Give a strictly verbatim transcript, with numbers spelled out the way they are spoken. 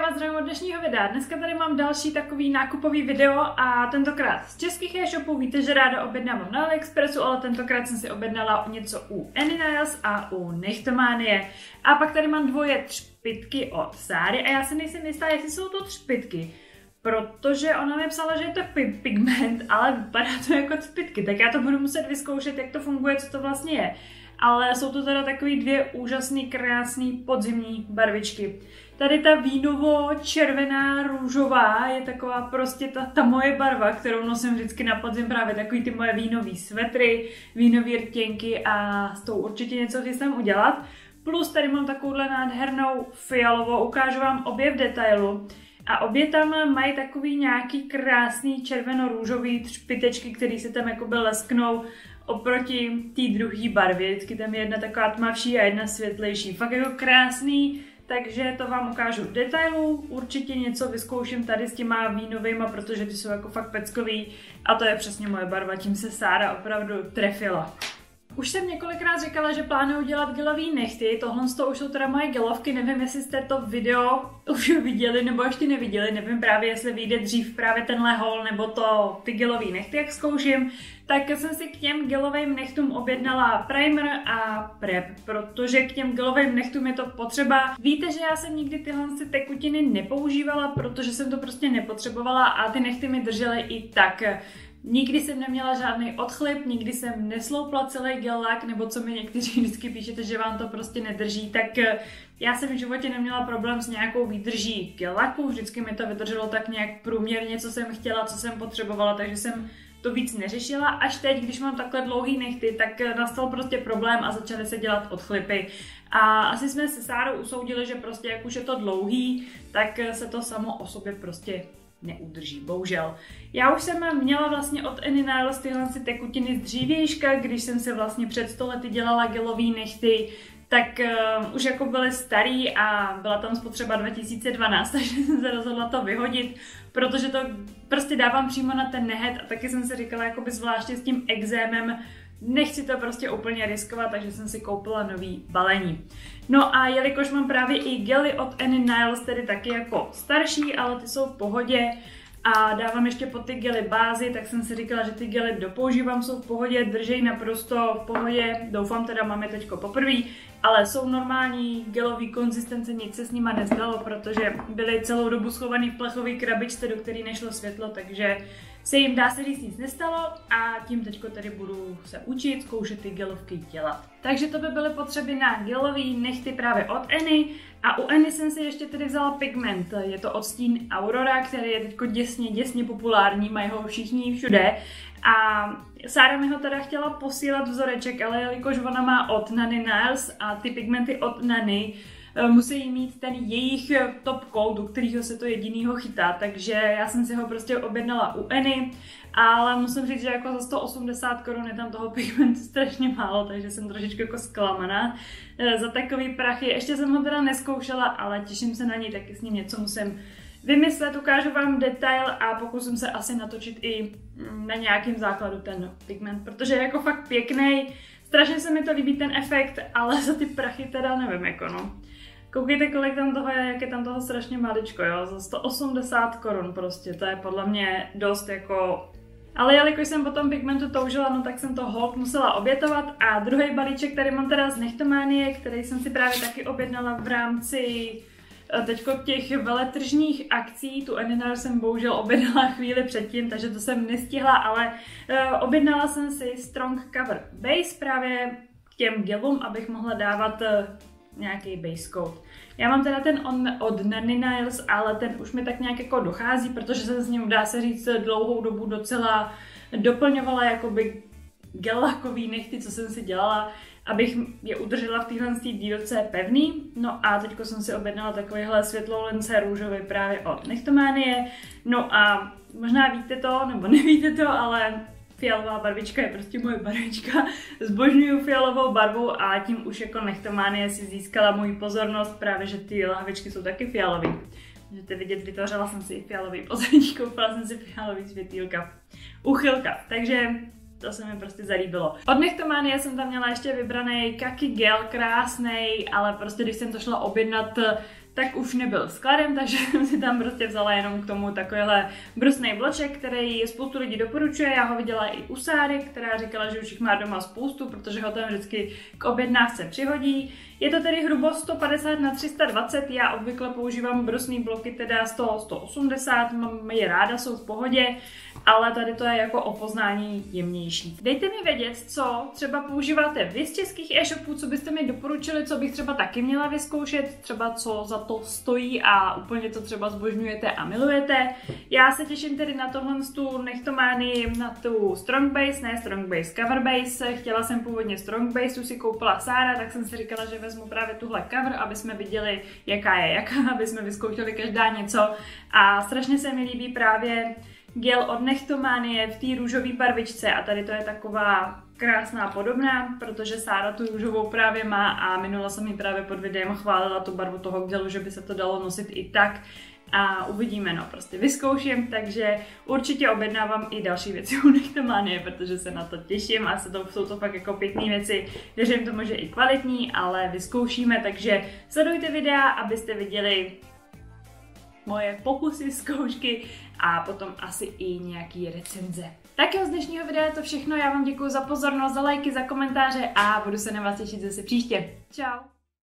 vás zdravím od dnešního videa. Dneska tady mám další takový nákupový video a tentokrát z českých e-shopů. Víte, že ráda objednávám na AliExpressu, ale tentokrát jsem si objednala něco u Any Nails a u Nechtomanie. A pak tady mám dvoje třpytky od Sáry a já si nejsem jistá, jestli jsou to třpytky, protože ona mi psala, že je to pigment, ale vypadá to jako třpytky, tak já to budu muset vyzkoušet, jak to funguje, co to vlastně je. Ale jsou to teda takový dvě úžasný, krásný podzimní barvičky. Tady ta vínovo-červená růžová je taková prostě ta, ta moje barva, kterou nosím vždycky na podzim, právě takový ty moje vínový svetry, vínový rtěnky a s tou určitě něco chystám udělat. Plus tady mám takovouhle nádhernou fialovou, ukážu vám obě v detailu. A obě tam mají takový nějaký krásný červeno-růžový třpytečky, který se tam jakoby lesknou oproti té druhé barvě. Vždycky tam je jedna taková tmavší a jedna světlejší. Fakt jako krásný, takže to vám ukážu v detailu. Určitě něco vyzkouším tady s těma vínovýma, protože ty jsou jako fakt peckový. A to je přesně moje barva, tím se Sára opravdu trefila. Už jsem několikrát říkala, že plánuju dělat gelový nehty, tohle to už jsou teda moje gelovky, nevím, jestli jste to video už viděli nebo ještě neviděli, nevím právě, jestli vyjde dřív právě tenhle haul nebo to ty gelový nehty, jak zkouším, tak jsem si k těm gelovým nehtům objednala primer a prep, protože k těm gelovým nehtům je to potřeba. Víte, že já jsem nikdy tyhle tekutiny nepoužívala, protože jsem to prostě nepotřebovala a ty nehty mi držely i tak. Nikdy jsem neměla žádný odchlip, nikdy jsem nesloupla celý gel-lak, nebo co mi někteří vždycky píšete, že vám to prostě nedrží, tak já jsem v životě neměla problém s nějakou výdrží gel-laku, vždycky mi to vydrželo tak nějak průměrně, co jsem chtěla, co jsem potřebovala, takže jsem to víc neřešila. Až teď, když mám takhle dlouhý nehty, tak nastal prostě problém a začaly se dělat odchlipy. A asi jsme se Sárou usoudili, že prostě jak už je to dlouhý, tak se to samo o sobě prostě neudrží, bohužel. Já už jsem měla vlastně od Any Nails tyhle tekutiny z dřívějška, když jsem se vlastně před sto lety dělala gelový nehty, tak uh, už jako byly starý a byla tam spotřeba dva tisíce dvanáct, takže jsem se rozhodla to vyhodit, protože to prostě dávám přímo na ten nehet a taky jsem si říkala, jakoby zvláště s tím exémem, nechci to prostě úplně riskovat, takže jsem si koupila nový balení. No a jelikož mám právě i gely od Any Nails, tedy taky jako starší, ale ty jsou v pohodě a dávám ještě po ty gely bázi, tak jsem si říkala, že ty gely dopoužívám, jsou v pohodě, držej naprosto v pohodě, doufám teda, mám je teďko poprvé, ale jsou normální gelový konzistence, nic se s nima nezdalo, protože byly celou dobu schovaný v plechové krabičce, do které nešlo světlo, takže se jim, dá se říct, nic nestalo a tím teďko tady budu se učit, zkoušet ty gelovky dělat. Takže to by byly potřeby na gelový nehty právě od Any a u Any jsem si ještě tedy vzala pigment, je to odstín Aurora, který je teďko děsně, děsně populární, mají ho všichni všude a Sára mi ho teda chtěla posílat vzoreček, ale jelikož ona má od Any Nails a ty pigmenty od Any musí mít ten jejich top coat, u kterého se to jedinýho chytá, takže já jsem si ho prostě objednala u Any, ale musím říct, že jako za sto osmdesát korun je tam toho pigmentu strašně málo, takže jsem trošičku jako zklamaná za takový prachy. Ještě jsem ho teda neskoušela, ale těším se na něj, taky s ním něco musím vymyslet, ukážu vám detail a pokusím se asi natočit i na nějakým základu ten pigment, protože je jako fakt pěkný. Strašně se mi to líbí ten efekt, ale za ty prachy teda nevím jako no. Koukejte, kolik tam toho je, jak je tam toho strašně maličko, jo, za sto osmdesát korun prostě, to je podle mě dost jako. Ale jelikož jsem po tom pigmentu toužila, no tak jsem to hold musela obětovat a druhý balíček tady mám teda z Nechtomanie, který jsem si právě taky objednala v rámci teďko těch veletržních akcí, tu Any Nails jsem bohužel objednala chvíli předtím, takže to jsem nestihla, ale uh, objednala jsem si Strong Cover Base právě k těm gelům, abych mohla dávat uh, nějaký base coat. Já mám teda ten on, od Any Nails, ale ten už mi tak nějak jako dochází, protože jsem s ním, dá se říct, dlouhou dobu docela doplňovala jakoby gel-lakový nehty, co jsem si dělala, abych je udržela v téhle dílce pevný. No a teďko jsem si objednala takovýhle světloulence růžový právě od Nechtomanie. No a možná víte to, nebo nevíte to, ale fialová barvička je prostě moje barvička. Zbožňuju fialovou barvu a tím už jako Nechtomanie si získala moji pozornost, právě že ty lahvičky jsou taky fialový. Můžete vidět, vytvořila jsem si fialový pozadí, koupila jsem si fialový světýlka, uchylka, takže to se mi prostě zalíbilo. Od Nechtomanie jsem tam měla ještě vybraný kaki gel, krásnej, ale prostě když jsem to šla objednat, tak už nebyl skladem, takže jsem si tam prostě vzala jenom k tomu takovýhle brusný bloček, který spoustu lidí doporučuje. Já ho viděla i u Sáry, která říkala, že už jich má doma spoustu, protože ho tam vždycky k objednávce přihodí. Je to tedy hrubost sto padesát na tři sta dvacet, já obvykle používám brusný bloky teda sto, sto osmdesát, mám je ráda, jsou v pohodě, ale tady to je jako o poznání jemnější. Dejte mi vědět, co třeba používáte vy z českých e-shopů, co byste mi doporučili, co bych třeba taky měla vyzkoušet, třeba co za to stojí a úplně to třeba zbožňujete a milujete. Já se těším tedy na tohle tu nechtománii, na tu Strong Base, ne Strong Base, Cover Base. Chtěla jsem původně Strong Base, tu si koupila Sára, tak jsem si říkala, že vezmu právě tuhle cover, aby jsme viděli, jaká je jaká, aby jsme vyzkoušeli každá něco. A strašně se mi líbí právě gel od Nechtománie v té růžové barvičce a tady to je taková krásná podobná, protože Sára tu růžovou právě má a minula jsem mi právě pod videem chválila tu barvu toho gelu, že by se to dalo nosit i tak. A uvidíme, no, prostě vyzkouším, takže určitě objednávám i další věci u Nechtománie, protože se na to těším a se to, jsou to fakt jako pěkné věci. Věřím tomu, že i kvalitní, ale vyzkoušíme, takže sledujte videa, abyste viděli moje pokusy, zkoušky a potom asi i nějaký recenze. Tak jo, z dnešního videa je to všechno, já vám děkuji za pozornost, za lajky, za komentáře a budu se na vás těšit zase příště. Čau!